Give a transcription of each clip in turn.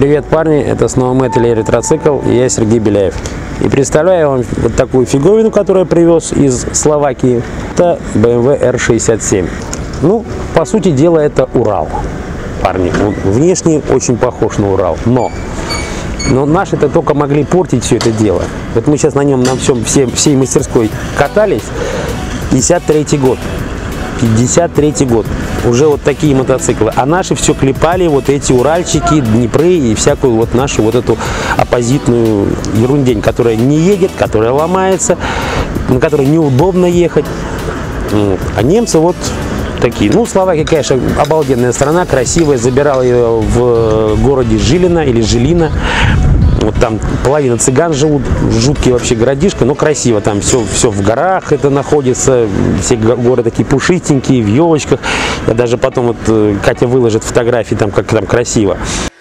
Привет, парни, это снова Metal Ретроцикл, и я Сергей Беляев. И представляю вам вот такую фиговину, которую я привез из Словакии. Это BMW R67. Ну, по сути дела, это Урал, парни. Он внешне очень похож на Урал, но наши-то только могли портить все это дело. Вот мы сейчас на нем на всей мастерской катались. 53-й год. 53-й год. Уже вот такие мотоциклы. А наши все клепали вот эти Уральчики, Днепры и всякую вот нашу вот эту оппозитную ерундень, которая не едет, которая ломается, на которой неудобно ехать. А немцы вот такие. Ну, Словакия, конечно, обалденная страна, красивая. Забирал ее в городе Жилино или Жилино. Вот там половина цыган живут, жуткий вообще городишко, но красиво, там все в горах это находится, все горы такие пушистенькие, в елочках. Я даже потом, вот Катя выложит фотографии, там как там красиво.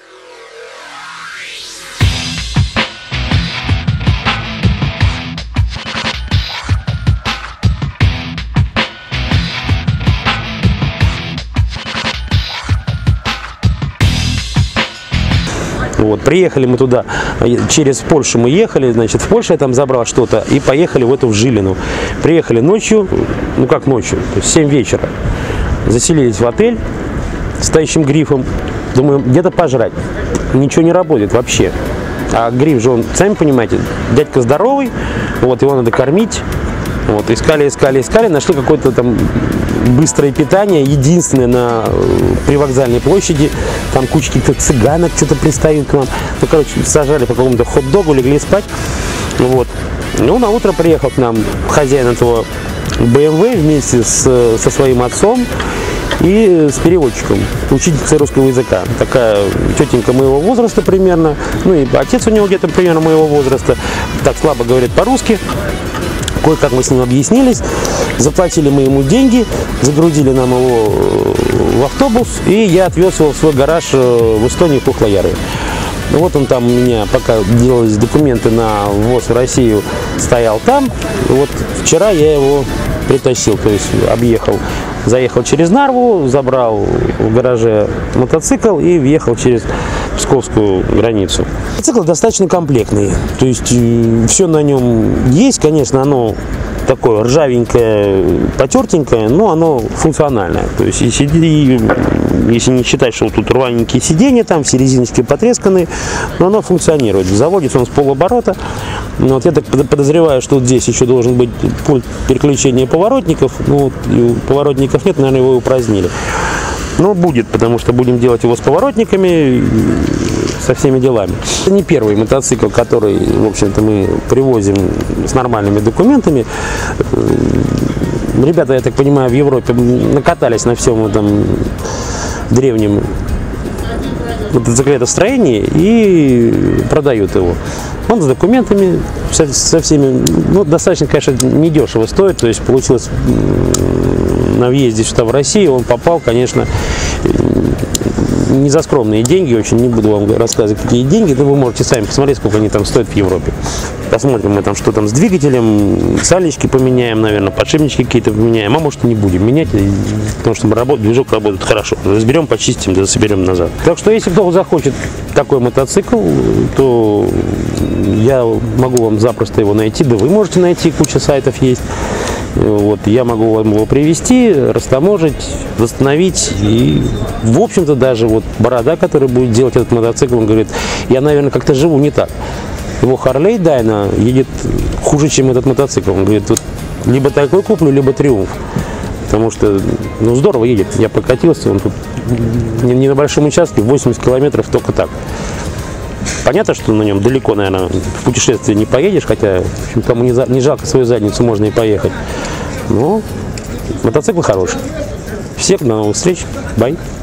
Вот, приехали мы туда, через Польшу мы ехали, значит, в Польше я там забрал что-то, и поехали в Жилину. Приехали ночью, ну как ночью, то есть 7 вечера. Заселились в отель с стоящим грифом, думаю, где-то пожрать. Ничего не работает вообще. А гриф же, он, сами понимаете, дядька здоровый, вот, его надо кормить. Вот, искали, нашли какое-то там быстрое питание, единственное на привокзальной площади, там куча каких-то цыганок что-то пристают к нам. Ну, короче, сажали по какому-то хот-догу, легли спать. Вот. Ну, на утро приехал к нам хозяин этого BMW вместе со своим отцом и с переводчиком, учительница русского языка. Такая тетенька моего возраста примерно, ну и отец у него где-то примерно моего возраста, так слабо говорит по-русски. Кое-как мы с ним объяснились, заплатили мы ему деньги, загрузили нам его в автобус, и я отвез его в свой гараж в Эстонии, в Пухлояры. Вот он там у меня, пока делались документы на ввоз в Россию, стоял там. Вот вчера я его притащил, то есть объехал, заехал через Нарву, забрал в гараже мотоцикл и въехал через псковскую границу. Мотоцикл достаточно комплектный, то есть все на нем есть, конечно, оно такое ржавенькое, потертенькое, но оно функциональное. То есть если не считать, что тут рваненькие сиденья, там все резиночки потресканные, но оно функционирует. Заводится он с полоборота. Вот я так подозреваю, что вот здесь еще должен быть пульт переключения поворотников. Ну, поворотников нет, наверное, его упразднили. Но будет, потому что будем делать его с поворотниками, со всеми делами. Это не первый мотоцикл, который, в общем-то, мы привозим с нормальными документами. Ребята, я так понимаю, в Европе накатались на всем этом древнем мотоциклетостроении и продают его. Он с документами, со всеми, ну, достаточно, конечно, недешево стоит, то есть получилось на въезде сюда в Россию, он попал, конечно, не за скромные деньги, очень не буду вам рассказывать, какие деньги, но вы можете сами посмотреть, сколько они там стоят в Европе. Посмотрим мы там, что там с двигателем, сальнички поменяем, наверное, подшипнички какие-то поменяем, а может и не будем менять, потому что движок работает хорошо. Разберем, почистим, да соберем назад. Так что, если кто захочет такой мотоцикл, то я могу вам запросто его найти, да вы можете найти, куча сайтов есть. Вот, я могу вам его привезти, растаможить, восстановить. И, в общем-то, даже вот Борода, который будет делать этот мотоцикл, он говорит, я, наверное, как-то живу не так. Его Харлей Дайна едет хуже, чем этот мотоцикл. Он говорит, вот, либо такой куплю, либо Триумф. Потому что, ну, здорово едет. Я покатился, он тут не на большом участке, 80 километров только так. Понятно, что на нем далеко, наверное, в путешествие не поедешь, хотя, в общем, кому не жалко свою задницу, можно и поехать. Но мотоцикл хороший. Всех до новых встреч. Бай.